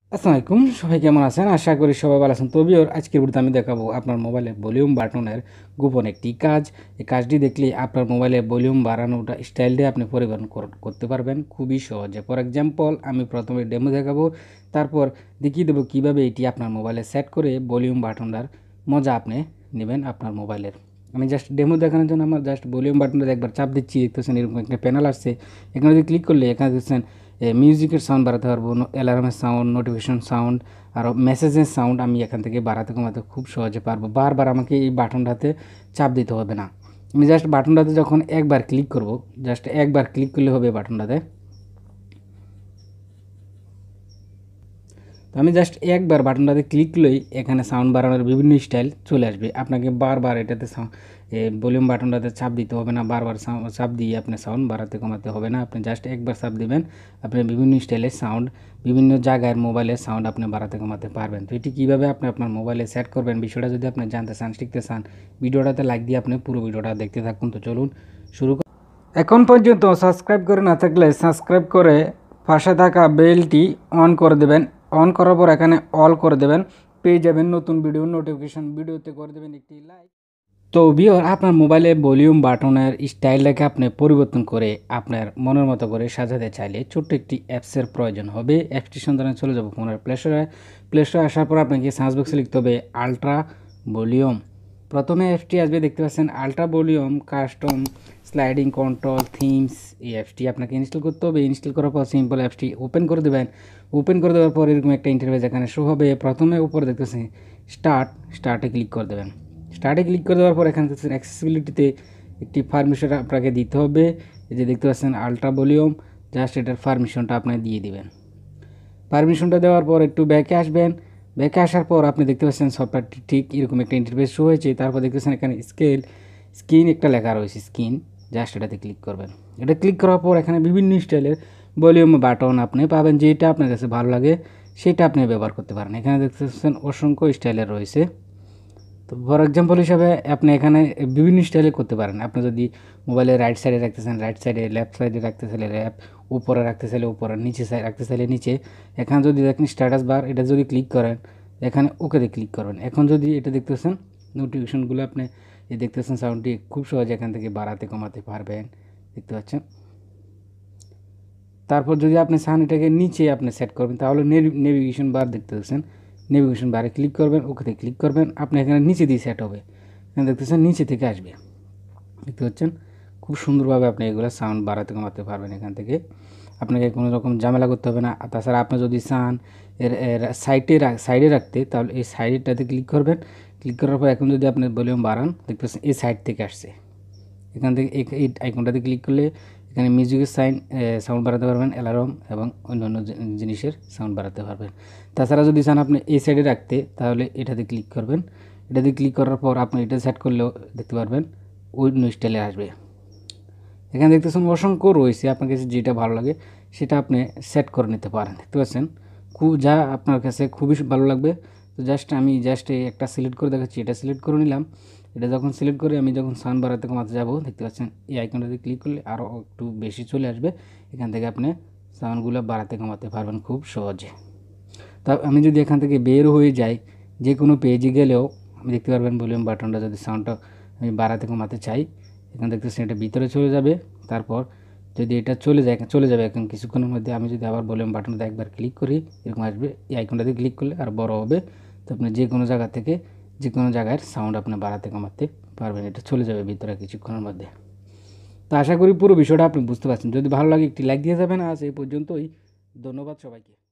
আসসালামু আলাইকুম, সবাই কেমন আছেন? আশা করি সবাই ভালো আছেন। তবেও আজকের ভিডিওতে আমি দেখাবো আপনার মোবাইলে ভলিউম বাটনের গোপন একটি কাজ। এই কাজটি দেখলে আপনার মোবাইলে ভলিউম বাড়ানোটা স্টাইল দিয়ে আপনি পরিবর্তন করতে পারবেন খুবই সহজে। ফর এক্সাম্পল, আমি প্রথমে ডেমো দেখাবো, তারপর দেখিয়ে দেবো কীভাবে এটি আপনার মোবাইলে সেট করে ভলিউম বাটনটার মজা আপনি নেবেন আপনার মোবাইলের। আমি জাস্ট ডেমো দেখানোর জন্য আমার জাস্ট ভলিউম বাটনটা একবার চাপ দিচ্ছি, দেখতেছেন এরকম একটা প্যানেল আসছে। এখানে যদি ক্লিক করলে এখানে দেখছেন মিউজিকের সাউন্ড বাড়াতে পারবো, অ্যালার্মের সাউন্ড, নোটিফিকেশন সাউন্ড, আরও মেসেজের সাউন্ড আমি এখান থেকে বাড়াতে কমাতে খুব সহজে পারবো। বারবার আমাকে এই বাটনটাতে চাপ দিতে হবে না। আমি জাস্ট বাটনটাতে যখন একবার ক্লিক করব, জাস্ট একবার ক্লিক করলে হবে বাটনটাতে। তো আমি জাস্ট একবার বাটনটাতে ক্লিক করলেই এখানে সাউন্ড বাড়ানোর বিভিন্ন স্টাইল চলে আসবে। আপনাকে বারবার এটাতে ভলিউম বাটনটাতে চাপ দিতে হবে না, বারবার চাপ দিয়ে আপনি সাউন্ড বাড়াতে কমাতে হবে না। আপনি জাস্ট একবার চাপ দিবেন, আপনি বিভিন্ন স্টাইলের সাউন্ড, বিভিন্ন জায়গায় মোবাইলের সাউন্ড আপনি বাড়াতে কমাতে পারবেন। তো এটি কীভাবে আপনি আপনার মোবাইলে সেট করবেন, বিষয়টা যদি আপনি জানতে চান, শিখতে চান, ভিডিওটাতে লাইক দিয়ে আপনি পুরো ভিডিওটা দেখতে থাকুন। তো চলুন শুরু। এখন পর্যন্ত সাবস্ক্রাইব করে না থাকলে সাবস্ক্রাইব করে পাশে থাকা বেলটি অন করে দেবেন। অন করার পর এখানে অল করে দেবেন, পেয়ে যাবেন নতুন ভিডিও নোটিফিকেশন। ভিডিওতে করে দেবেন একটি লাইক। তো ভিউয়ার, আপনার মোবাইলে ভলিউম বাটনের স্টাইলটাকে আপনি পরিবর্তন করে আপনার মনের মতো করে সাজাতে চাইলে ছোট্ট একটি অ্যাপসের প্রয়োজন হবে। অ্যাপসটি সন্ধানে চলে যাব ফোনের প্লে স্টোরে আসার পর আপনাকে সার্চ বক্সে লিখতে হবে আলট্রা ভলিউম। প্রথমে অ্যাপসটি আসবে, দেখতে পাচ্ছেন ultra volume custom sliding control themes. এই অ্যাপসটি আপনাকে ইনস্টল করতে হবে। ইনস্টল করার পর সিম্পল অ্যাপসটি ওপেন করে দেবেন। ওপেন করে দেওয়ার পর এরকম একটা ইন্টারফেস এখানে শো হবে। প্রথমে উপরে দেখতেছেন স্টার্টে ক্লিক করে দেবেন। স্টার্টে ক্লিক করে দেওয়ার পর এখানে দেখছেন অ্যাক্সেসিবিলিটিতে একটি পারমিশন আপনাকে দিতে হবে। এই যে দেখতে পাচ্ছেন আলট্রা ভলিউম, জাস্ট এটার পারমিশনটা আপনি দিয়ে দিবেন। পারমিশনটা দেওয়ার পর একটু ব্যাকে আসবেন। ব্যাকে আসার পর আপনি দেখতে পাচ্ছেন সফটওয়্যারটি ঠিক এরকম একটা ইন্টারফেস শো হয়েছে। তারপর দেখতেছেন এখানে স্ক্রিন একটা লেখা রয়েছে, স্ক্রিন, জাস্ট এটাতে ক্লিক করবেন। এটা ক্লিক করার পর এখানে বিভিন্ন স্টাইলের ভলিউম বাটন আপনি পাবেন, যেটা আপনার কাছে ভালো লাগে সেটা আপনি ব্যবহার করতে পারেন। এখানে দেখতে পাচ্ছেন অসংখ্য স্টাইলের রয়েছে। তো ফর এক্সাম্পল হিসাবে আপনি এখানে বিভিন্ন স্টাইলে করতে পারেন। আপনি যদি মোবাইলে রাইট সাইডে রাখতে চান রাইট সাইডে, লেফট সাইডে রাখতে চাইলে লেফট, উপরে রাখতে চাইলে উপরে, নিচে সাইড রাখতে চাইলে নিচে। এখানে যদি দেখেন স্ট্যাটাস বার, এটা যদি ক্লিক করেন এখানে ওকেতে ক্লিক করবেন। এখন যদি এটা দেখতেছেন নোটিফিকেশনগুলো আপনি এই দেখতেছেন সাউন্ডটি খুব সহজে এখান থেকে বাড়াতে কমাতে পারবেন, দেখতে পাচ্ছেন। তারপর যদি আপনি চান এটাকে নিচে আপনি সেট করবেন, তাহলে নেভিগেশন বার দেখতে পাচ্ছেন, নেভিগেশন বারে ক্লিক করবেন, ওকেতে ক্লিক করবেন, আপনি এখানে নিচে দিয়ে সেট হবে। এখানে দেখতেছেন নিচে থেকে আসবে, দেখতে পাচ্ছেন। খুব সুন্দরভাবে আপনি এগুলো সাউন্ড বাড়াতে কমাতে পারবেন। এখান থেকে আপনাকে কোনো রকম ঝামেলা করতে হবে না। তাছাড়া আপনি যদি চান এর সাইডে রাখতে, তাহলে এই সাইডটাতে ক্লিক করবেন। ক্লিক করার পর এখন যদি আপনি ভলিউম বাড়ান, দেখতে পাচ্ছেন এই সাইড থেকে আসছে। এখান থেকে এই আইকনটাতে ক্লিক করলে এখানে মিউজিকের সাউন্ড বাড়াতে পারবেন, অ্যালার্ম এবং অন্যান্য জিনিসের সাউন্ড বাড়াতে পারবেন। তাছাড়া যদি চান আপনি এই সাইডে রাখতে, তাহলে এটাতে ক্লিক করবেন। এটাতে ক্লিক করার পর আপনি এটা সেট করলেও দেখতে পারবেন অন্য স্টাইলে আসবে। এখানে দেখতেছেন অসংখ্য রয়েছে, আপনার কাছে যেটা ভালো লাগে সেটা আপনি সেট করে নিতে পারেন, দেখতে পাচ্ছেন। যা আপনার কাছে খুবই ভালো লাগবে। তো আমি একটা সিলেক্ট করে দেখাচ্ছি, এটা সিলেক্ট করে নিলাম। এটা যখন সিলেক্ট করে আমি যখন সাউন্ড বাড়াতে কমাতে যাব, দেখতে পাচ্ছেন এই আইকনটাতে ক্লিক করলে আরও একটু বেশি চলে আসবে। এখান থেকে আপনি সাউন্ডগুলো বাড়াতে কমাতে পারবেন খুব সহজে। তা আমি যদি এখান থেকে বের হয়ে যাই, যে কোনো পেজে গেলেও আমি দেখতে পারবেন ভলিউম বাটনটা যদি সাউন্ডটা আমি বাড়াতে কমাতে চাই, এখানে দেখতেছেন এটা ভিতরে চলে যাবে। তারপর যদি এটা চলে যাবে এখন কিছুক্ষণের মধ্যে। আমি যদি আবার ভলিউম বাটনটা একবার ক্লিক করি, এরকম আসবে। এই আইকনটাতে ক্লিক করলে আর বড় হবে। তো আপনি যে কোনো জায়গা থেকে যে কোনো জায়গার সাউন্ড আপনি বাড়াতে কমাতে পারবেন, এটা চলে যাবে ভিতরে কিছুক্ষণের মধ্যে। তো আশা করি পুরো বিষয়টা আপনি বুঝতে পারছেন। যদি ভালো লাগে একটি লাইক দিয়ে যাবেন। আজ এই পর্যন্তই, ধন্যবাদ সবাইকে।